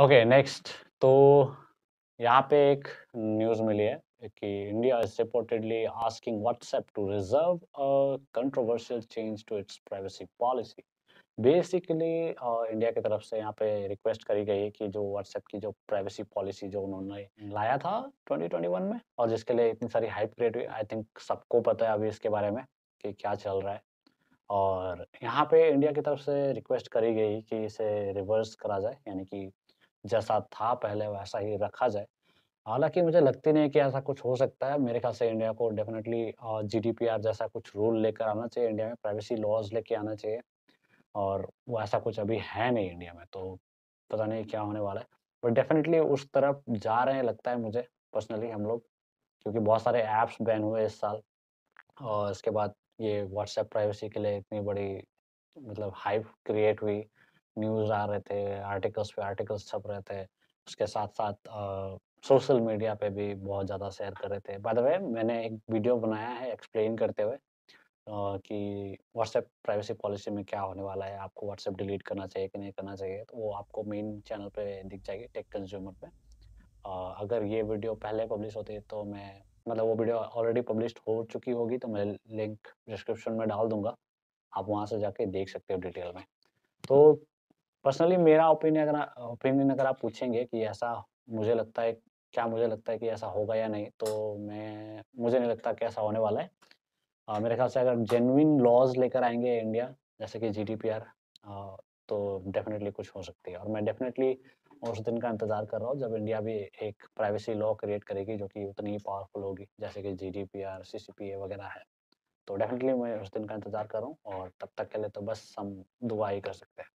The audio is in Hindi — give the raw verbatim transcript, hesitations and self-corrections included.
Okay next. तो यहाँ पे एक न्यूज़ मिली है कि India is reportedly asking WhatsApp to reverse a controversial change to its privacy policy. Basically India की तरफ से यहाँ पे रिक्वेस्ट करी गई है कि जो व्हाट्सएप की जो प्राइवेसी पॉलिसी जो उन्होंने लाया था ट्वेंटी ट्वेंटी वन में, और जिसके लिए इतनी सारी हाइप क्रिएट हुई, आई थिंक सबको पता है अभी इसके बारे में कि क्या चल रहा है। और यहाँ पे इंडिया की तरफ से रिक्वेस्ट करी गई कि इसे रिवर्स करा जाए, यानी कि जैसा था पहले वैसा ही रखा जाए। हालाँकि मुझे लगती नहीं है कि ऐसा कुछ हो सकता है। मेरे ख़्याल से इंडिया को डेफ़िनेटली अ, जीडीपीआर जैसा कुछ रूल लेकर आना चाहिए इंडिया में, प्राइवेसी लॉज़ लेके आना चाहिए, और वो ऐसा कुछ अभी है नहीं इंडिया में, तो पता नहीं क्या होने वाला है। बट डेफ़िनेटली उस तरफ जा रहे हैं लगता है मुझे पर्सनली हम लोग, क्योंकि बहुत सारे ऐप्स बैन हुए इस साल, और इसके बाद ये व्हाट्सएप प्राइवेसी के लिए इतनी बड़ी मतलब हाइप क्रिएट हुई, न्यूज़ आ रहे थे, आर्टिकल्स पे आर्टिकल्स छप रहे थे। उसके साथ-साथ अ, सोशल मीडिया पे भी बहुत ज़्यादा शेयर कर रहे थे। बाय द वे मैंने एक वीडियो बनाया है एक्सप्लेन करते हुए अ, कि व्हाट्सएप प्राइवेसी पॉलिसी में क्या होने वाला है, आपको व्हाट्सएप डिलीट करना चाहिए कि नहीं करना चाहिए, तो वो आपको मेन चैनल पे दिख जाएगी टेक कंज्यूमर पे। अ, अगर ये वीडियो पहले पब्लिश होती तो मैं मतलब वो वीडियो ऑलरेडी पब्लिश्ड हो चुकी होगी, तो मैं लिंक डिस्क्रिप्शन में डाल दूँगा। आप वहाँ से जाके देख सकते हो डिटेल में। तो पर्सनली मेरा ओपिनियन अगर आ ओपिनियन अगर आप पूछेंगे कि ऐसा मुझे लगता है, क्या मुझे लगता है कि ऐसा होगा या नहीं, तो मैं मुझे नहीं लगता कि ऐसा होने वाला है। अ, मेरे ख़्याल से अगर जेन्युइन लॉज़ लेकर आएँगे इंडिया, जैसे कि जीडीपीआर, अ, तो डेफ़िनेटली कुछ हो सकती है, और मैं डेफ़िनेटली उस दिन का इंतज़ार कर रहा हूँ जब इंडिया भी एक प्राइवेसी लॉ क्रिएट करेगी जो कि उतनी ही पावरफुल होगी, जैसे कि जीडीपीआर, सीसीपीए वग़ैरह है। तो डेफ़िनेटली मैं उस दिन का इंतज़ार कर रहा हूँ, और तब तक के लिए तो बस हम दुआ ही कर सकते हैं।